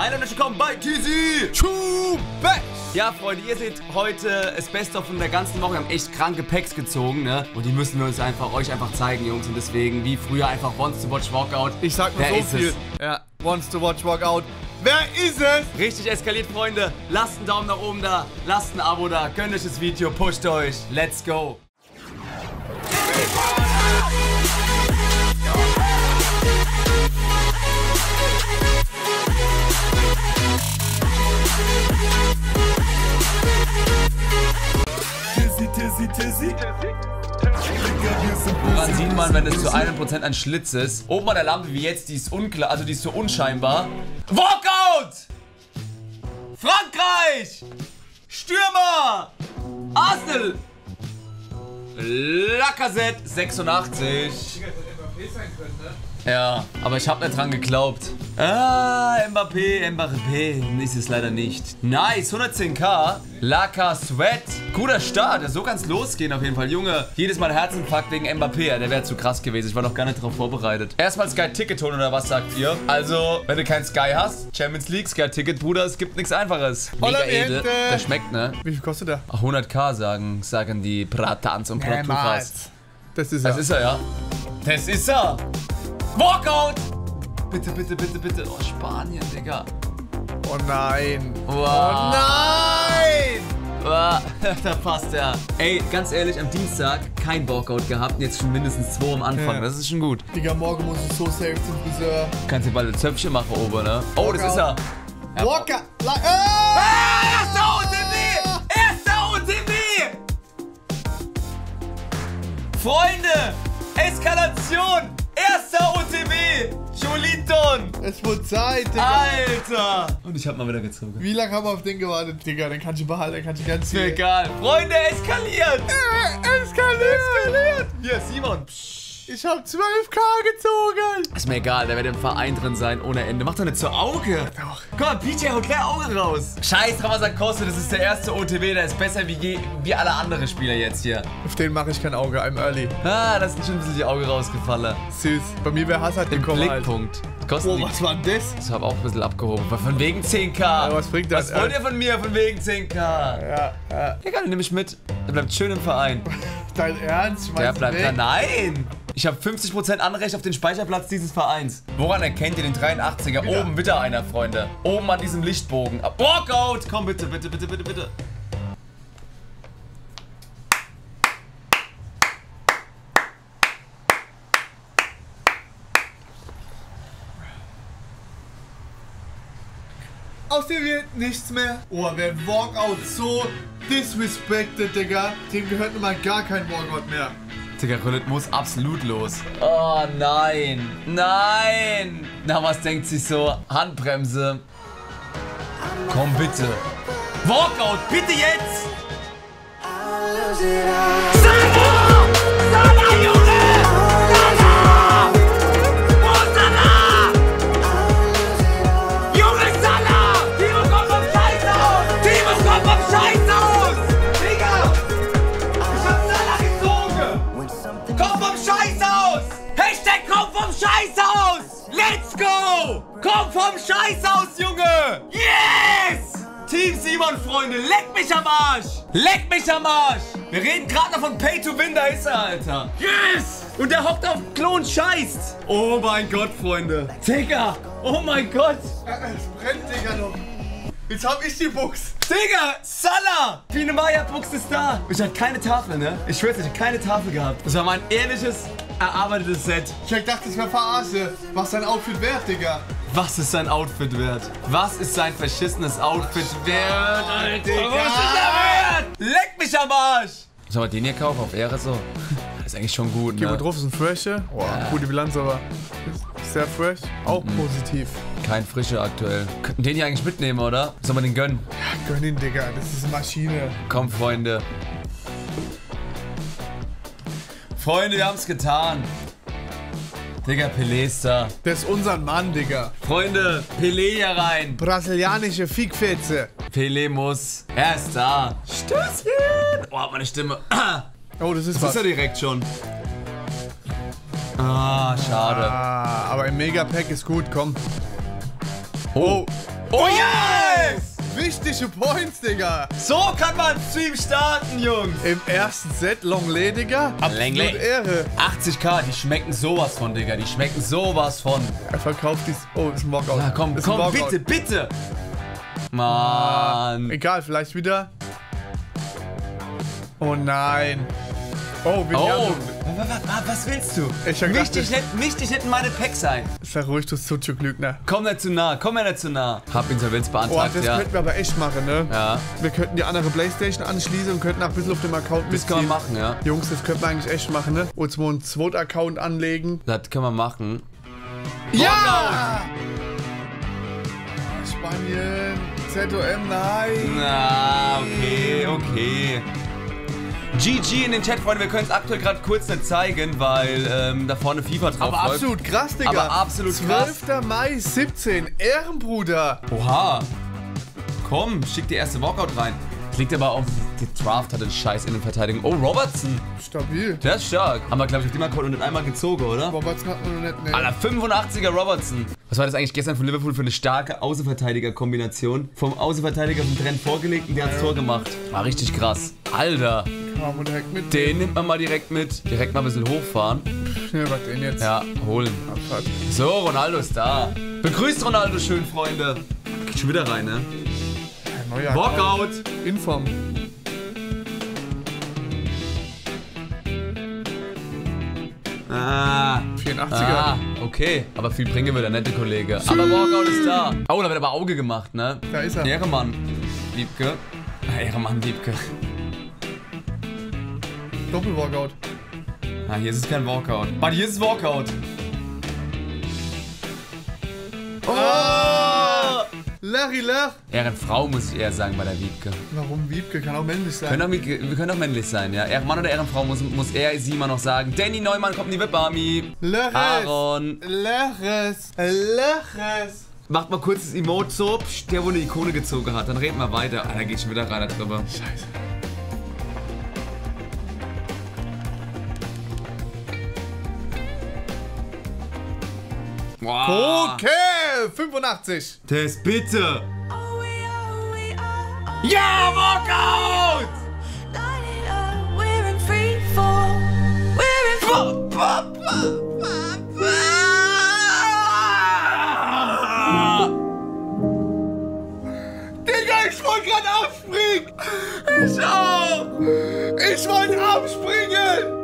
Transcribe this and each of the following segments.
Hallo und willkommen bei Tizi Chubex. Ja, Freunde, ihr seht heute das Beste von der ganzen Woche. Wir haben echt kranke Packs gezogen, ne? Und die müssen wir uns euch einfach zeigen, Jungs. Und deswegen, wie früher, einfach Wants to Watch Walkout. Ich sag nur so viel. Ja, Wants to Watch Walkout. Wer ist es? Richtig eskaliert, Freunde. Lasst einen Daumen nach oben da, lasst ein Abo da, gönnt euch das Video, pusht euch. Let's go. Tizzy. Woran sieht man, wenn es zu 1% ein Schlitz ist? Oben an der Lampe wie jetzt, die ist unklar, also die ist so unscheinbar. Walkout! Frankreich! Stürmer! Arsenal! Lacazette 86. Ja, aber ich habe nicht dran geglaubt. Ah, Mbappé ist es leider nicht. Nice, 110k. Lacazette. Guter Start, so kann es losgehen auf jeden Fall. Junge, jedes Mal Herzinfarkt wegen Mbappé. Der wäre zu krass gewesen. Ich war noch gar nicht darauf vorbereitet. Erstmal Sky Ticket holen oder was sagt ihr? Also, wenn du kein Sky hast, Champions League, Sky Ticket, Bruder, es gibt nichts Einfaches. Mega edel. Der schmeckt, ne? Wie viel kostet der? 100k sagen die Bratans und Brattuchas. Das ist er. Das ist er, ja. Das ist er. Walkout! Bitte, bitte, bitte, bitte. Oh, Spanien, Digga. Oh nein. Wow. Oh nein! Wow. Da passt er. Ey, ganz ehrlich, am Dienstag kein Walkout gehabt. Jetzt schon mindestens 2 am Anfang. Ja. Das ist schon gut. Digga, morgen muss ich so safe zum Friseur. Kannst dir bald ein Zöpfchen machen oben, ne? Oh, Walkout. das ist er. Ja. Walker! Erster OTW! Erster OTW! Freunde! Eskalation! Erster OTW! Joliton! Es wird Zeit, Digga. Alter! Und ich hab mal wieder gezogen. Wie lange haben wir auf den gewartet, Digga? Den kannst du behalten, den kannst du ganz Ist mir egal. Freunde, eskaliert! Eskaliert! Hier, Simon. Ich hab 12k gezogen! Ist mir egal, der wird im Verein drin sein ohne Ende. Mach doch nicht so Auge. Doch. Guck mal, PJ haut gleich Auge raus. Scheiß drauf, was er kostet. Das ist der erste OTW. Der ist besser wie alle anderen Spieler jetzt hier. Auf den mache ich kein Auge, I'm early. Ah, da ist schon ein bisschen die Auge rausgefallen. Süß. Bei mir wäre Hazard Im gekommen. Blickpunkt. Kostet Oh, die. was war denn das? Das habe auch ein bisschen abgehoben. Von wegen 10k. Ja, was bringt das? Was wollt ihr von mir? Von wegen 10k. Ja. Egal, nehme ich mit. Der bleibt schön im Verein. Dein Ernst? Ich Der mein's bleibt weg. da. Nein! Ich habe 50% Anrecht auf den Speicherplatz dieses Vereins. Woran erkennt ihr den 83er? Ja. Oben wieder einer, Freunde. Oben an diesem Lichtbogen. Walkout! Komm bitte, bitte, bitte, bitte, bitte. Aus dem wird nichts mehr. Oh, wer ein Walkout so disrespected, Digga, dem gehört nun mal gar kein Walkout mehr. Digga, Roulette muss absolut los. Oh nein. Nein. Na, was denkt sich so? Handbremse. Komm bitte. Walkout, bitte jetzt. Salah! Salah, Junge! Salah! Wo ist Salah? Junge, Salah! Timo kommt vom Scheiß aus! Timo kommt vom Scheiß aus! Digga! Ich hab Salah gezogen! Komm vom Scheiß aus! Hashtag komm vom Scheiß aus! Let's go! Komm vom Scheiß aus, Junge! Yes! Team Simon, Freunde, leck mich am Arsch! Leck mich am Arsch! Wir reden gerade noch von Pay to Win, da ist er, Alter. Yes! Und der hockt auf dem Klo und scheißt. Oh mein Gott, Freunde. Digga! Oh mein Gott! Es brennt, Digga, noch. Jetzt hab ich die Buchs. Digga! Salah! Biene Maya Buchs ist da! Ich hatte keine Tafel, ne? Ich schwör's, ich hatte keine Tafel gehabt. Das war mein ehrliches, erarbeitetes Set. Ich dachte, das wäre Verarsche. Was ist dein Outfit wert, Digga? Was ist sein Outfit wert? Was ist sein verschissenes Outfit wert, Alter? Digga. Was ist er wert? Leck mich am Arsch! Sollen wir den hier kaufen? Auf Ehre so? Ist eigentlich schon gut, Hier, wo ne? drauf ist ein Fresher. Oh, gute Bilanz, aber ist sehr fresh. Auch positiv. Kein Frischer aktuell. Könnten den hier eigentlich mitnehmen, oder? Sollen wir den gönnen? Ja, gönn ihn, Digga. Das ist eine Maschine. Komm, Freunde. Freunde, wir haben's getan. Digga, Pelé ist da. Der ist unser Mann, Digga. Freunde, Pelé hier rein. Brasilianische Fickfetze. Pelé muss. Er ist da. Stößchen. Oh, meine Stimme. Oh, das ist Das was. ist er direkt schon. Ah, schade. Ah, aber im Megapack ist gut, komm. Oh. Oh yes! Wichtige Points, Digga. So kann man Stream starten, Jungs. Im ersten Set Longley, Digga. Absolut Ehre. 80k, die schmecken sowas von, Digga. Die schmecken sowas von. Er verkauft dies. Oh, ist ein Walkout. Ja, komm, bitte, bitte. Mann. Egal, vielleicht wieder. Oh nein. Oh, was willst du? Wichtig hätten meine Packs sein. Sei ruhig, du Sucuk-Lügner. Komm nicht zu nah, komm mir nicht zu nah. Hab Insolvenz beantragt, das könnten wir aber echt machen, ne? Ja. Wir könnten die andere Playstation anschließen und könnten auch ein bisschen auf dem Account mitziehen. Das kann man machen, ja. Jungs, das könnten wir eigentlich echt machen, ne? Und zwar einen zweiten Account anlegen. Das können wir machen. Ja! Spanien, ZOM, nein. Na, okay. GG in den Chat, Freunde. Wir können es aktuell gerade kurz nicht zeigen, weil da vorne FIFA drauf läuft. Aber absolut krass, Digga. Aber absolut krass. 12. Mai 17, Ehrenbruder. Oha. Komm, schick die erste Walkout rein. Das liegt aber auf, die Draft hat den Scheiß in den Verteidigungen. Oh, Robertson. Stabil. Der ist stark. Haben wir, glaube ich, auf dem Account und einmal gezogen, oder? Robertson hat man noch nicht, ne. Alter, 85er Robertson. Was war das eigentlich gestern von Liverpool für eine starke Außenverteidiger-Kombination? Vom Außenverteidiger vom Trend vorgelegt und der hat das Tor gemacht. War richtig krass. Alter. Kann man direkt mit. Den nimmt man mal direkt mit. Direkt mal ein bisschen hochfahren. Ja, was denn jetzt? Ja, holen. Abfahrt. So, Ronaldo ist da. Begrüßt Ronaldo schön, Freunde. Geht schon wieder rein, ne? Neuer Walkout. Inform. Ah. 84er. Okay. Aber viel bringen wir der nette Kollege. Aber Walkout ist da. Oh, da wird aber Auge gemacht, ne? Da ist er. Ehrenmann. Wiebke. Ehrenmann, Wiebke. Doppel-Walkout. Ah, hier ist es kein Walkout. Warte, hier ist es Walkout. Oh! Larry Lach. Ehrenfrau muss ich eher sagen bei der Wiebke. Warum Wiebke? Kann auch männlich sein. Wir können auch männlich sein, ja. Ehrenmann oder Ehrenfrau muss er sie mal noch sagen. Danny Neumann kommt in die VIP-Army. Aaron. Löches. Macht mal kurz das Emote so, der wo eine Ikone gezogen hat. Dann reden wir weiter. Ah, da geht schon wieder rein drüber. Scheiße. Wow. Okay, 85. Das bitte. Ja, Walkout! Digga, ich wollte gerade abspringen. Ich auch. Ich wollte abspringen.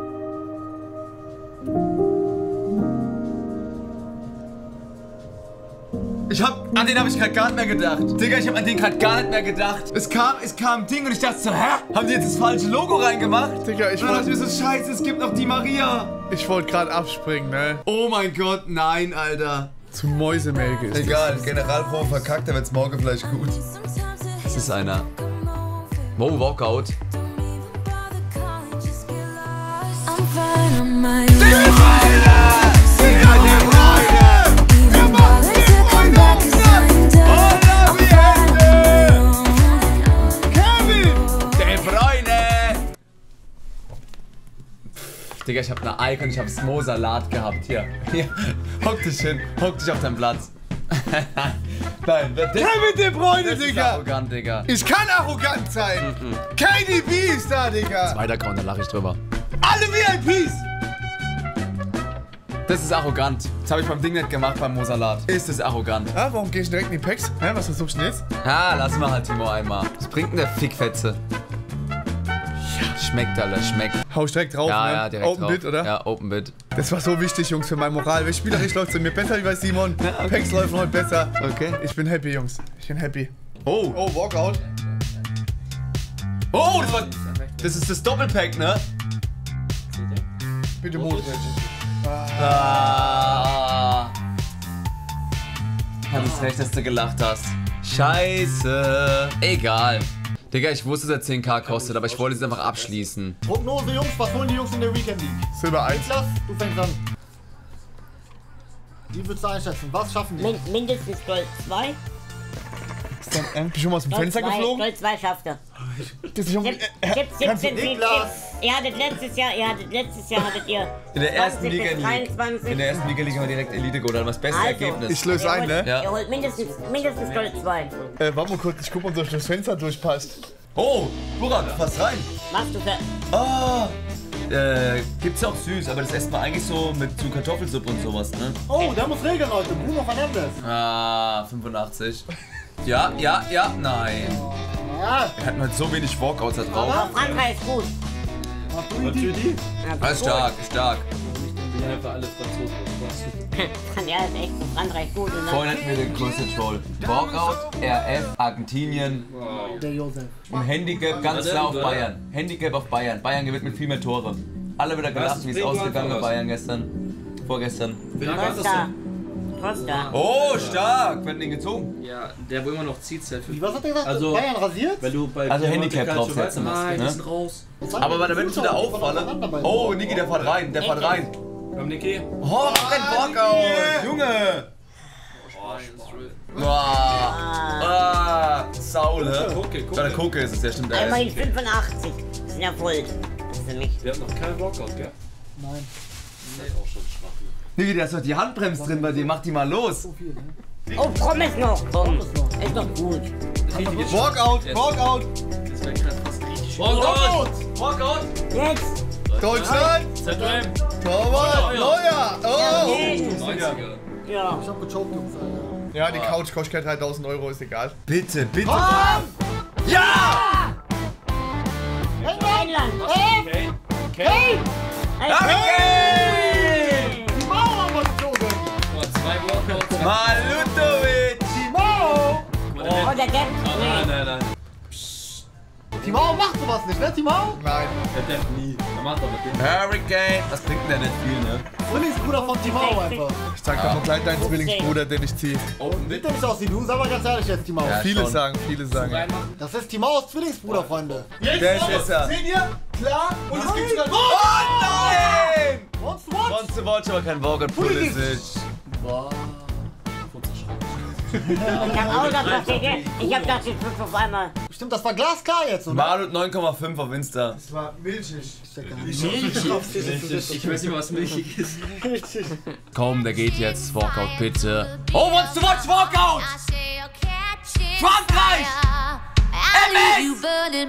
An den habe ich gerade gar nicht mehr gedacht. Digga, ich habe an den gerade gar nicht mehr gedacht. Es kam ein Ding und ich dachte so, hä? Haben die jetzt das falsche Logo reingemacht? Digga, ich dachte mir so, scheiße, es gibt noch die Maria. Ich wollte gerade abspringen, ne? Oh mein Gott, nein, Alter. Zu Mäusemelke ist egal, Generalprobe verkackt, dann wird's morgen vielleicht gut. Das ist einer. Wow, Walkout. Digga, ich hab eine Icon, ich hab Smo-Salat gehabt. Hier. Hock dich hin. Hock dich auf deinen Platz. Nein, Kevin De Bruyne, Digga. Digga. Arrogant, Digga. Ich kann arrogant sein. KDB ist da, Digga. Zweiter Account, da lach ich drüber. Alle VIPs. Das ist arrogant. Das habe ich beim Ding nicht gemacht, beim Mo-Salat. Ist das arrogant. Ja, warum geh ich direkt in die Packs? Hä, was versuchst du denn jetzt? Ja, lass mal halt Timo einmal. Was bringt denn der Fickfetze? Schmeckt, Alter, schmeckt. Hau ich direkt drauf, ja, ne? Ja, direkt Open drauf. Bit, oder? Ja, Open Bit. Das war so wichtig, Jungs, für mein Moral. Weil spielerisch läuft es mir besser wie bei Simon. Ja, okay. Packs laufen heute besser. Okay. Ich bin happy, Jungs. Ich bin happy. Oh. Oh, Walkout. Oh, das ist das Doppelpack, ne? Bitte Mut. Hattest recht, dass du gelacht hast. Scheiße. Egal. Digga, ich wusste, dass er 10k kostet, aber ich wollte es einfach abschließen. Prognose, Jungs, was holen die Jungs in der Weekend League? Silber 1. Niklas, du fängst an. Wie würdest du einschätzen? Was schaffen die? Mindestens Gold 2. Bist du schon mal aus dem Fenster geflogen? Gold 2 schafft er. Das ist schon, Tipps 17 Tipps. Ihr hattet letztes Jahr hattet ihr In der ersten 20 bis Liga 23. In der ersten Liga liegen wir direkt Elite geholt, das beste Also, Ergebnis. ich löse ein, ne? Ja. Ihr holt mindestens Gold 2. Warte mal kurz, ich guck mal, ob durch das Fenster durchpasst. Oh, Burak, fast rein. Machst du für... Ah, gibt's auch süß, aber das esst man eigentlich so mit zu Kartoffelsuppe und sowas, ne? Oh, der muss regeln heute. Bruno Fernandes. Ah, 85. Ja, nein. Ja. Er hat halt so wenig Walkouts da drauf. Aber Frankreich ist gut. Natürlich. Ah, stark. Einfach alle Franzosen. Ja, ist echt Frankreich gut. Und Vorhin hatten wir den größten Troll. Walkout, RF, Argentinien. Der Josef. Und Handicap ganz klar auf Bayern. Handicap auf Bayern. Bayern gewinnt mit viel mehr Tore. Alle wieder gelacht, wie es ausgegangen bei Bayern vorgestern. Costa. Oh, stark! Werden den gezogen? Ja, der wo immer noch zieht, sehr viel. Was hat der gesagt? Also- Bayern rasiert? Wenn du bei Also der Handicap Monte Calcio draufsetzen musst, Nein, ne? die sind raus. Aber da wird es wieder auffallen. Oh, Niki, der fährt rein. Komm, Niki. Oh, mach den Walkout! Junge! Saul, hä? Koke. Der Koke ist es, der stimmt. Einmal die 85. Das sind ja voll. Das ist für mich. Wir haben noch keinen Walkout, gell? Nein. Nee, auch schon schwach. Niki, da ist doch die Handbremse drin bei dir. Mach die mal los. So viel, ne? Oh, Pommes noch. Komm. Ist doch gut. Walkout! Das wäre gerade fast richtig. Walkout! Jetzt. Deutschland! ZM! Torwart! Neuer! Oh! Jeden. 90er. Ja. Ich hab gechoked, Jungs, Alter. Ja, die Couch kostet 3000 €, ist egal. Bitte. Ja! England. Hey! Okay. Hey! Die Mauer haben wir gezogen. Oh, 2 Walkouts. Malutovic! Die Mauer! Oh, der Depp. Nee. Nein. Die Mauer macht sowas nicht, ne? Die Mauer? Nein. Der Depp nie. Er macht aber den. Hurricane! Das bringt denn nicht viel, ne? Zwillingsbruder von Timau einfach. Ich zeig dir mal gleich deinen Zwillingsbruder, den ich zieh. Sieht der nicht aus wie du? Sag mal ganz ehrlich jetzt, Timau. Ja. Viele schon. sagen. Reinmachen. Das ist Timaus Zwillingsbruder, Freunde. Der ist er. Seht ihr? Klar. Und es gibt sogar... Oh nein! What's what? Once to watch, aber kein Walkout. Pulisic. Ich hab auch gedacht, ich hab gedacht, jetzt wird auf einmal. Stimmt, das war glasklar jetzt, oder? Malut 9,5 auf Insta. Das war milchig. Ich weiß nicht, was milchig ist. Komm, der geht jetzt. Walkout, bitte. Oh, wants to watch Walkout! Frankreich! MS!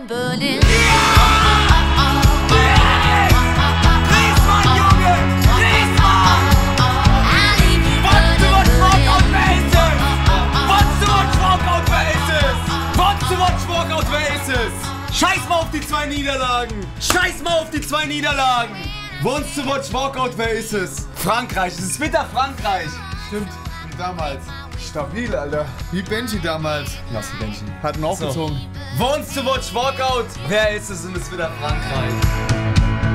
Griezmann, Junge! Griezmann! Wants to watch Walkout, wer ist es? Wants to watch Walkout, wer ist es? Wants to watch Walkout, wer ist es? Scheiß mal auf die 2 Niederlagen! Scheiß mal auf die 2 Niederlagen! Wants to watch Walkout, wer ist es? Frankreich, es ist wieder Frankreich! Stimmt. Wie damals. Stabil, Alter. Wie Benji damals. Lass die Menschen. Hat ihn aufgezogen. Wants to watch Walkout, wer ist es? Und es ist wieder Frankreich.